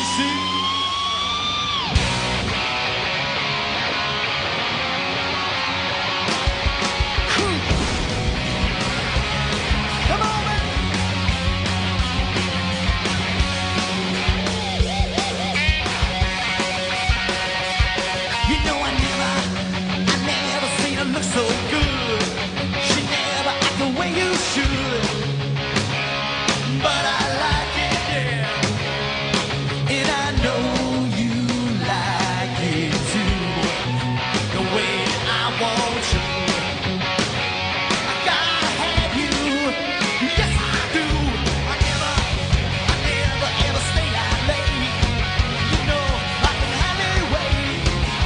So good, she never act the way you should, but I like it, yeah, and I know you like it too, the way I want you. I gotta have you, yes I do. I never ever stay out late. You know I can hardly wait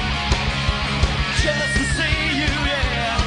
just to see you, yeah.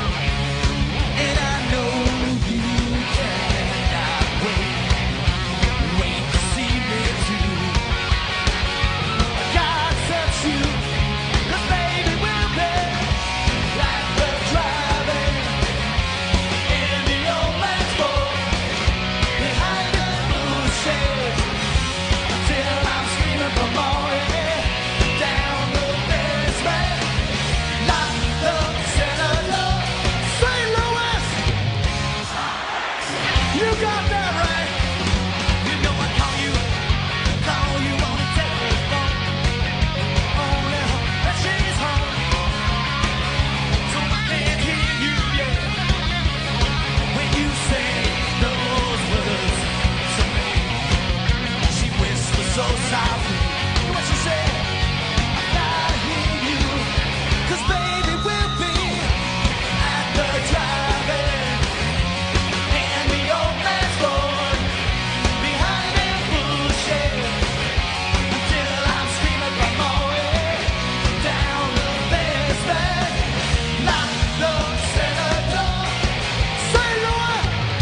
So softly, what she said, I gotta hear you, 'cause baby we'll be at the drive-in, and the old man's road, behind them bushes, until I'm screaming for more, down the basement, lock the cellar door. Say Louis,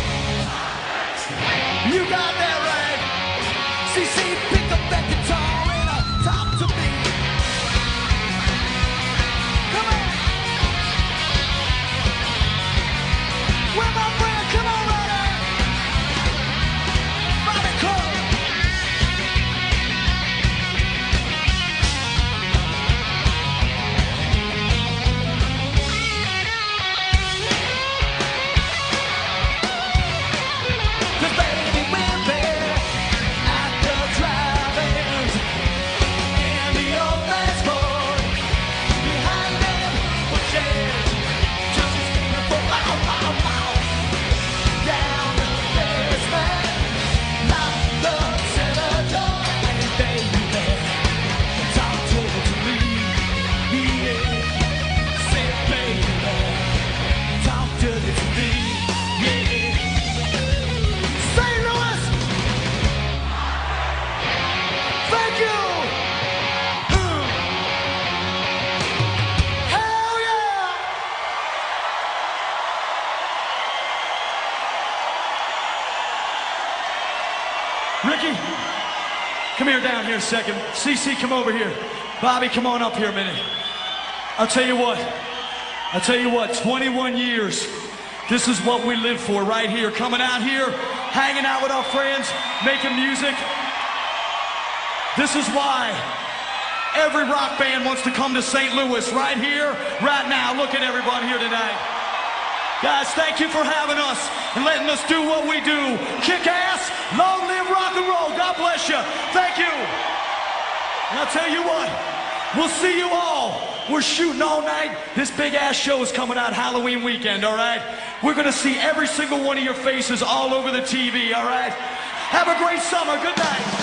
you got that right. CC, pick up that guitar and talk to me. Come on. Where my friend? Come on, Ryder. Bobby Cole. Cause baby we're there at the drive-ins, and the old man's road, behind them bushes, just screaming for wow, wow, wow, down the basement, lock the cellar door, and baby, talk to me, yeah, say baby, talk to me, yeah. St. Louis, thank you. Hell yeah. Ricky, come here down here a second. CC, come over here. Bobby, come on up here a minute. I'll tell you what, 21 years. This is what we live for right here. Coming out here, hanging out with our friends, making music. This is why every rock band wants to come to St. Louis right here, right now. Look at everybody here tonight. Guys, thank you for having us and letting us do what we do. Kick ass, long live rock and roll. God bless you. Thank you. And I'll tell you what, we'll see you all. We're shooting all night. This big ass show is coming out Halloween weekend, all right? We're gonna see every single one of your faces all over the TV, all right? Have a great summer. Good night.